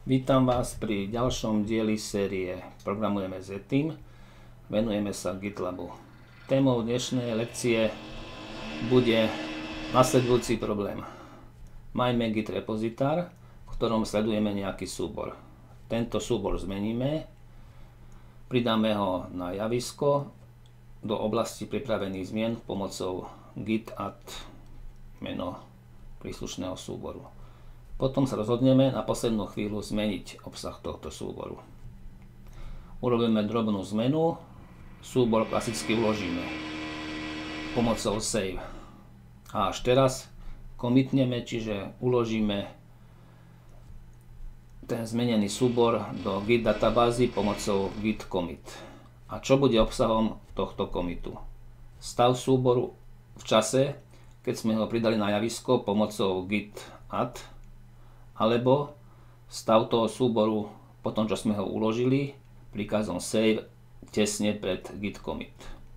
Vítam vás pri ďalšom dieli série Programujeme s Etim. Venujeme sa GitLabu. Témou dnešnej lekcie bude nasledujúci problém. Majme Git repozitár, v ktorom sledujeme nejaký súbor. Tento súbor zmeníme, pridáme ho na javisko do oblasti pripravených zmien pomocou git add meno príslušného súboru. Potom sa rozhodneme na poslednú chvíľu zmeniť obsah tohto súboru. Urobíme drobnú zmenu, súbor klasicky vložíme pomocou save. A až teraz commitneme, čiže uložíme ten zmenený súbor do git databázy pomocou git commit. A čo bude obsahom tohto commitu? Stav súboru v čase, keď sme ho pridali na javisko pomocou git add, alebo stav toho súboru po tom, čo sme ho uložili príkazom save tesne pred git commit.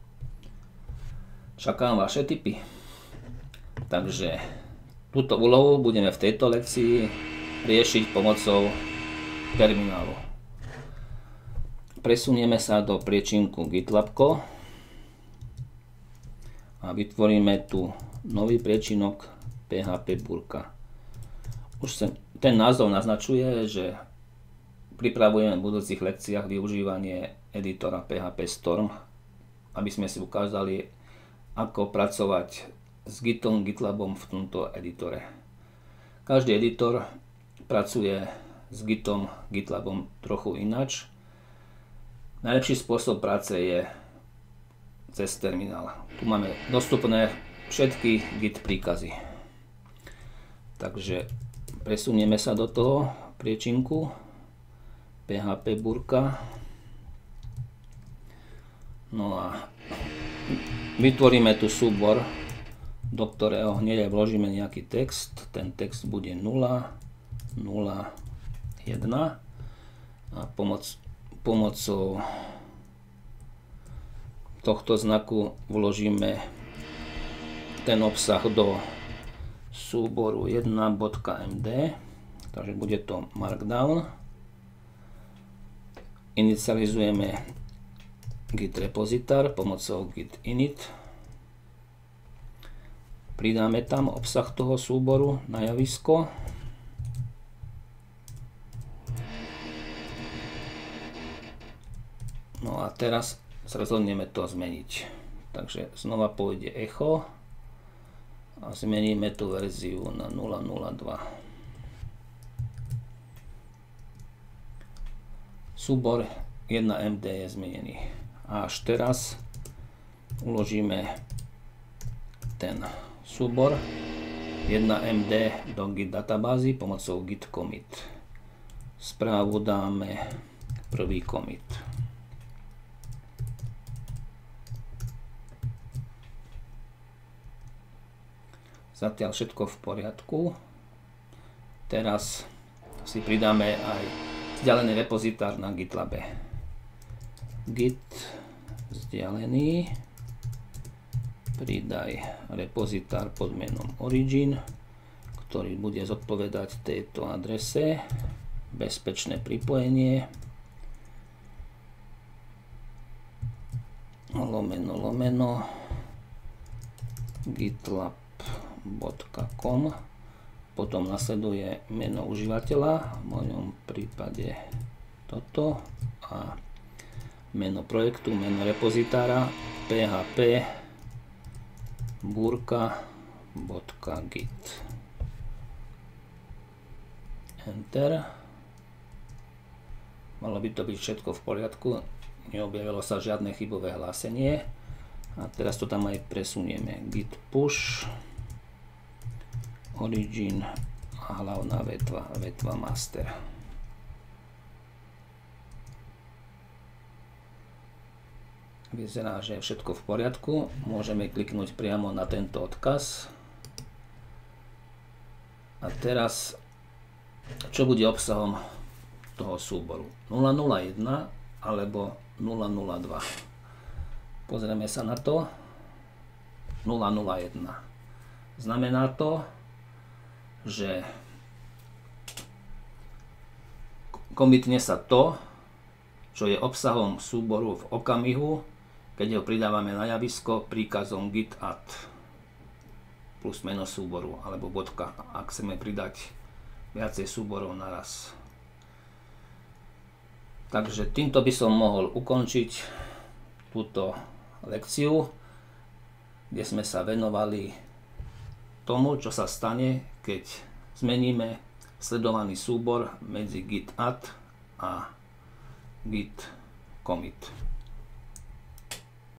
Čakám vaše tipy. Takže túto úlohu budeme v tejto lekcii riešiť pomocou terminálu. Presunieme sa do priečinku GitLabko a vytvoríme tu nový priečinok PHP Burka. Už ten názov naznačuje, že pripravujeme v budúcich lekciách využívanie editora PHP Storm, aby sme si ukázali, ako pracovať s Gitom, GitLabom v tomto editore. Každý editor pracuje s Gitom, GitLabom trochu ináč. Najlepší spôsob práce je cez terminál. Tu máme dostupné všetky Git príkazy. Takže presunieme sa do toho priečinku PHP Burka. No a vytvoríme tu súbor, do ktorého hneď vložíme nejaký text. Ten text bude 0, 0, 1 a pomocou tohto znaku vložíme ten obsah do súboru 1.md, takže bude to markdown. Inicializujeme git repozitár pomocou git init. Pridáme tam obsah toho súboru na javisko. No a teraz sa rozhodneme to zmeniť. Takže znova pôjde echo a zmeníme tú verziu na 0.02. Súbor 1.md je zmenený. A až teraz uložíme ten súbor 1.md do git databázy pomocou git commit. Správu dáme prvý commit. Zatiaľ všetko v poriadku. Teraz si pridáme aj vzdialený repozitár na GitLabe. Git vzdialený, pridaj repozitár pod menom origin, ktorý bude zodpovedať tejto adrese, bezpečné pripojenie, lomeno gitlab.com, potom nasleduje meno užívateľa, v mojom prípade toto, a meno projektu, meno repozitára php burka.git. Enter. Malo by to byť všetko v poriadku, neobjavilo sa žiadne chybové hlásenie. A teraz to tam aj presunieme. Git push, origin a hlavná vetva master. Vyzerá, že je všetko v poriadku. Môžeme kliknúť priamo na tento odkaz. A teraz, čo bude obsahom toho súboru? 001 alebo 002. Pozrieme sa na to. 001. Znamená to, že Commitne sa to, čo je obsahom súboru v okamihu, keď ho pridávame na javisko príkazom git add plus meno súboru alebo bodka, ak chceme pridať viacej súborov naraz. Takže týmto by som mohol ukončiť túto lekciu, kde sme sa venovali tomu, čo sa stane, keď zmeníme sledovaný súbor medzi git add a git commit.